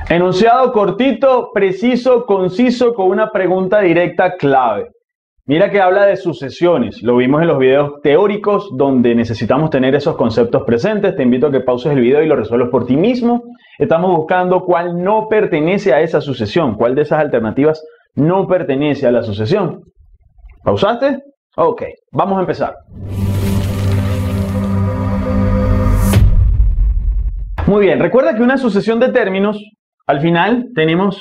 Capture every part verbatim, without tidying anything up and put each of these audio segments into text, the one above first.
Enunciado cortito, preciso, conciso, con una pregunta directa clave. Mira que habla de sucesiones. Lo vimos en los videos teóricos donde necesitamos tener esos conceptos presentes. Te invito a que pauses el video y lo resuelvas por ti mismo. Estamos buscando cuál no pertenece a esa sucesión. ¿Cuál de esas alternativas no pertenece a la sucesión? ¿Pausaste? Ok, vamos a empezar. Muy bien, recuerda que una sucesión de términos, al final tenemos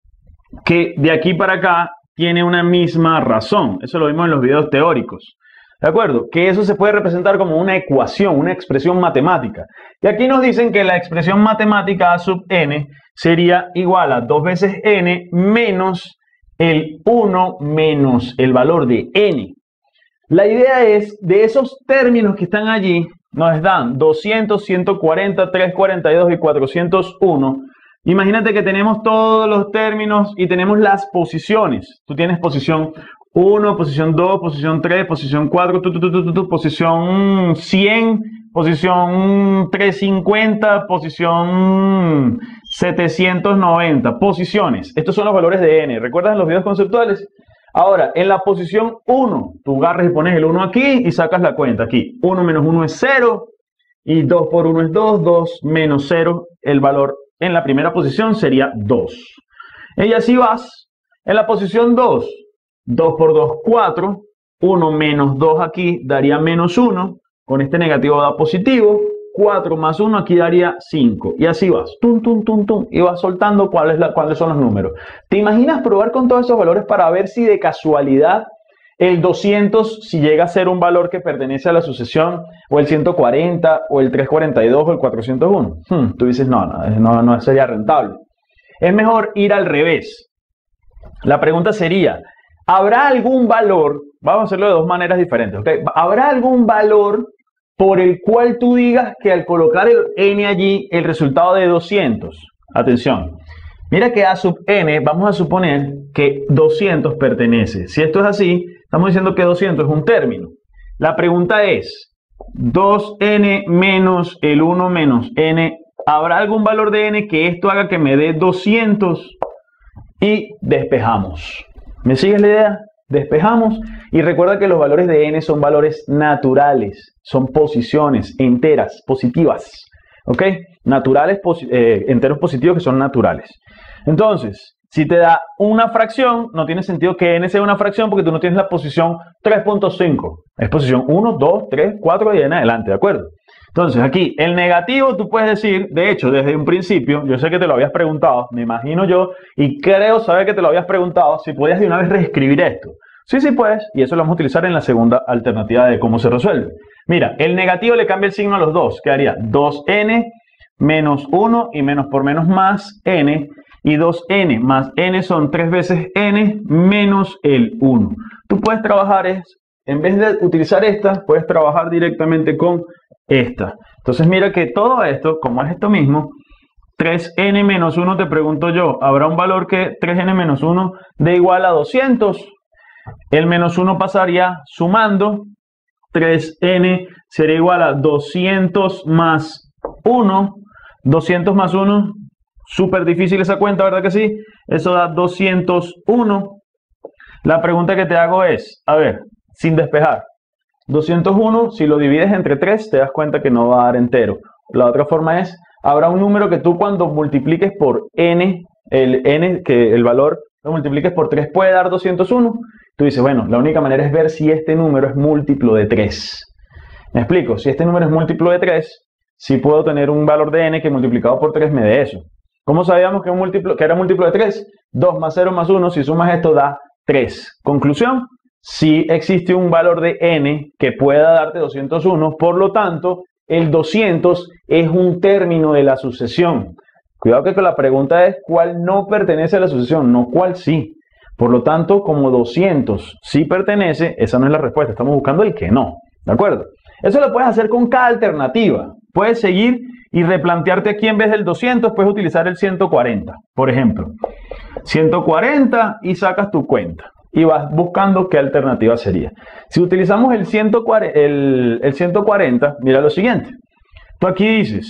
que de aquí para acá tiene una misma razón. Eso lo vimos en los videos teóricos. ¿De acuerdo? Que eso se puede representar como una ecuación, una expresión matemática. Y aquí nos dicen que la expresión matemática a sub n sería igual a dos veces n menos el uno menos el valor de n. La idea es, de esos términos que están allí, nos dan doscientos, ciento cuarenta, trescientos cuarenta y dos y cuatrocientos uno. Imagínate que tenemos todos los términos y tenemos las posiciones. Tú tienes posición uno, posición dos, posición tres, posición cuatro, tu, tu, tu, tu, tu, posición cien, posición trescientos cincuenta, posición setecientos noventa. Posiciones. Estos son los valores de n. ¿Recuerdas los videos conceptuales? Ahora, en la posición uno, tú agarras y pones el uno aquí y sacas la cuenta. Aquí, uno menos uno es cero y dos por uno es dos, dos menos cero, el valor en la primera posición sería dos. Y así vas. En la posición dos, dos por dos, cuatro. uno menos dos aquí daría menos uno. Con este negativo da positivo. cuatro más uno aquí daría cinco. Y así vas. Tum, tum, tum, tum. Y vas soltando cuál es la, cuáles son los números. ¿Te imaginas probar con todos esos valores para ver si de casualidad el doscientos, si llega a ser un valor que pertenece a la sucesión, o el ciento cuarenta, o el trescientos cuarenta y dos, o el cuatrocientos uno? Hmm, tú dices, no, no, no, no sería rentable. Es mejor ir al revés. La pregunta sería, ¿habrá algún valor? Vamos a hacerlo de dos maneras diferentes, ¿ok? ¿Habrá algún valor por el cual tú digas que al colocar el n allí, el resultado de doscientos? Atención. Mira que a sub n, vamos a suponer que doscientos pertenece. Si esto es así, estamos diciendo que doscientos es un término. La pregunta es, dos n menos el uno menos n, ¿habrá algún valor de n que esto haga que me dé doscientos? Y despejamos. ¿Me sigues la idea? Despejamos y recuerda que los valores de n son valores naturales, son posiciones enteras, positivas. ¿Ok? Naturales, eh, enteros positivos que son naturales. Entonces, si te da una fracción, no tiene sentido que n sea una fracción porque tú no tienes la posición tres punto cinco. Es posición uno, dos, tres, cuatro y en adelante, ¿de acuerdo? Entonces, aquí, el negativo tú puedes decir, de hecho, desde un principio, yo sé que te lo habías preguntado, me imagino yo, y creo saber que te lo habías preguntado, si podías de una vez reescribir esto. Sí, sí puedes, y eso lo vamos a utilizar en la segunda alternativa de cómo se resuelve. Mira, el negativo le cambia el signo a los dos, quedaría dos n menos uno y menos por menos más n, y dos n más n son tres veces n menos el uno. Tú puedes trabajar, es, en vez de utilizar esta, puedes trabajar directamente con esta. Entonces mira que todo esto, como es esto mismo, tres n menos uno, te pregunto yo, ¿habrá un valor que tres n menos uno dé igual a doscientos? El menos uno pasaría sumando, tres n sería igual a doscientos más uno, doscientos más uno, súper difícil esa cuenta, ¿verdad que sí? Eso da doscientos uno. La pregunta que te hago es, a ver, sin despejar, doscientos uno, si lo divides entre tres, te das cuenta que no va a dar entero. La otra forma es, habrá un número que tú cuando multipliques por n, el n, que el valor lo multipliques por tres puede dar doscientos uno. Tú dices, bueno, la única manera es ver si este número es múltiplo de tres. ¿Me explico? Si este número es múltiplo de tres, sí puedo tener un valor de n que multiplicado por tres me dé eso. ¿Cómo sabíamos que, un múltiplo, que era múltiplo de tres? dos más cero más uno, si sumas esto da tres. Conclusión, sí existe un valor de n que pueda darte doscientos uno, por lo tanto, el doscientos es un término de la sucesión. Cuidado que la pregunta es cuál no pertenece a la sucesión, no cuál sí. Por lo tanto, como doscientos sí pertenece, esa no es la respuesta, estamos buscando el que no. ¿De acuerdo? Eso lo puedes hacer con cada alternativa. Puedes seguir y replantearte aquí en vez del doscientos, puedes utilizar el ciento cuarenta. Por ejemplo, ciento cuarenta y sacas tu cuenta. Y vas buscando qué alternativa sería. Si utilizamos el, ciento cuarenta, el, el ciento cuarenta, mira lo siguiente. Tú aquí dices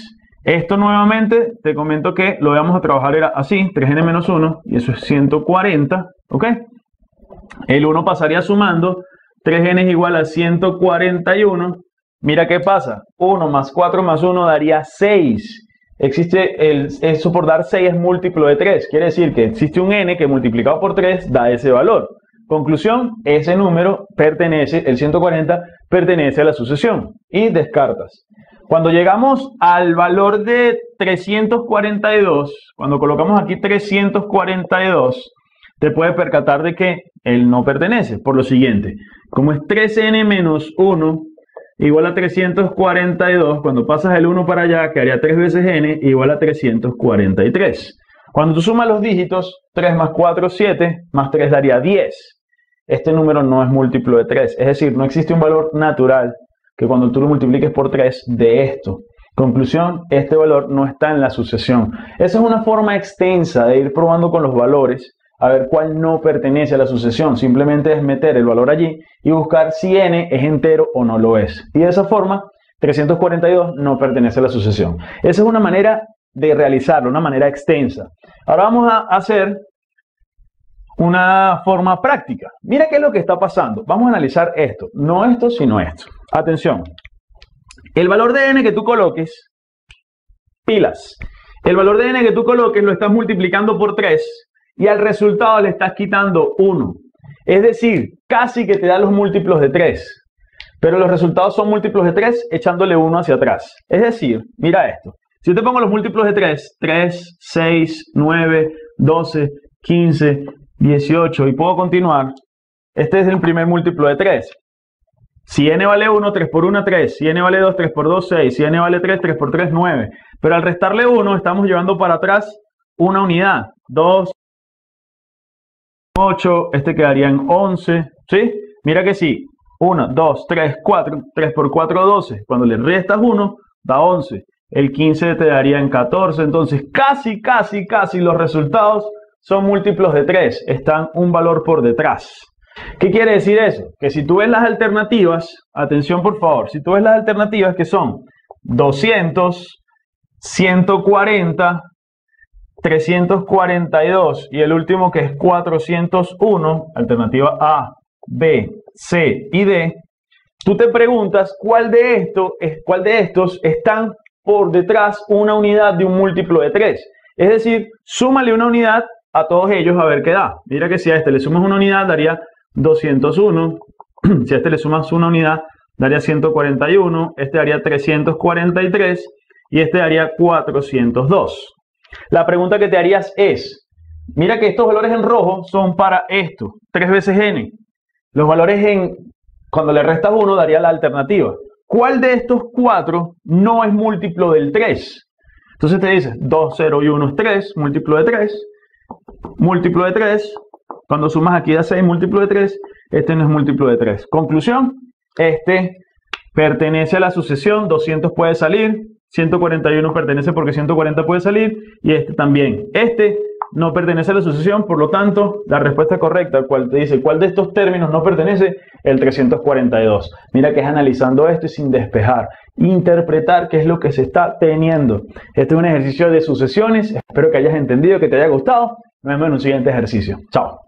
Esto nuevamente te comento que lo vamos a trabajar era así, tres ene menos uno, y eso es ciento cuarenta, ¿ok? El uno pasaría sumando, tres ene es igual a ciento cuarenta y uno. Mira qué pasa, uno más cuatro más uno daría seis. Existe el, eso por dar seis es múltiplo de tres, quiere decir que existe un n que multiplicado por tres da ese valor. Conclusión, ese número pertenece, el ciento cuarenta, pertenece a la sucesión y descartas. Cuando llegamos al valor de trescientos cuarenta y dos, cuando colocamos aquí trescientos cuarenta y dos, te puedes percatar de que él no pertenece, por lo siguiente, como es tres ene menos uno igual a trescientos cuarenta y dos, cuando pasas el uno para allá, quedaría tres veces n igual a trescientos cuarenta y tres. Cuando tú sumas los dígitos, tres más cuatro, siete, más tres daría diez. Este número no es múltiplo de tres, es decir, no existe un valor natural que cuando tú lo multipliques por tres de esto. Conclusión, este valor no está en la sucesión. Esa es una forma extensa de ir probando con los valores a ver cuál no pertenece a la sucesión. Simplemente es meter el valor allí y buscar si n es entero o no lo es. Y de esa forma, trescientos cuarenta y dos no pertenece a la sucesión. Esa es una manera de realizarlo, una manera extensa. Ahora vamos a hacer una forma práctica. Mira qué es lo que está pasando. Vamos a analizar esto. No esto, sino esto. Atención. El valor de n que tú coloques, pilas. El valor de n que tú coloques lo estás multiplicando por tres y al resultado le estás quitando uno. Es decir, casi que te da los múltiplos de tres. Pero los resultados son múltiplos de tres echándole uno hacia atrás. Es decir, mira esto. Si yo te pongo los múltiplos de tres, tres, seis, nueve, doce, quince, dieciocho y puedo continuar, este es el primer múltiplo de tres. Si n vale uno, tres por uno, tres. Si n vale dos, tres por dos, seis. Si n vale tres, tres por tres, nueve. Pero al restarle uno, estamos llevando para atrás una unidad. dos, ocho, este quedaría en once. ¿Sí? Mira que sí. uno, dos, tres, cuatro. tres por cuatro, doce. Cuando le restas uno, da once. El quince te daría en catorce. Entonces, casi, casi, casi los resultados son múltiplos de tres. Están un valor por detrás. ¿Qué quiere decir eso? Que si tú ves las alternativas, atención por favor, si tú ves las alternativas que son doscientos, ciento cuarenta, trescientos cuarenta y dos y el último que es cuatrocientos uno, alternativa A, B, C y D, tú te preguntas cuál de, esto, cuál de estos están por detrás una unidad de un múltiplo de tres. Es decir, súmale una unidad a todos ellos a ver qué da. Mira que si a este le sumas una unidad daría doscientos uno, si a este le sumas una unidad daría ciento cuarenta y uno, este daría trescientos cuarenta y tres y este daría cuatrocientos dos. La pregunta que te harías es, mira que estos valores en rojo son para esto, tres veces n. Los valores en, cuando le restas uno daría la alternativa. ¿Cuál de estos cuatro no es múltiplo del tres? Entonces te dices, dos, cero y uno es tres, múltiplo de tres, múltiplo de tres. Cuando sumas aquí da seis, múltiplo de tres, este no es múltiplo de tres. Conclusión, este pertenece a la sucesión, doscientos puede salir, ciento cuarenta y uno pertenece porque ciento cuarenta puede salir, y este también. Este no pertenece a la sucesión, por lo tanto, la respuesta correcta, cual te dice cuál de estos términos no pertenece, el trescientos cuarenta y dos. Mira que es analizando esto y sin despejar, interpretar qué es lo que se está teniendo. Este es un ejercicio de sucesiones, espero que hayas entendido, que te haya gustado. Nos vemos en un siguiente ejercicio. Chao.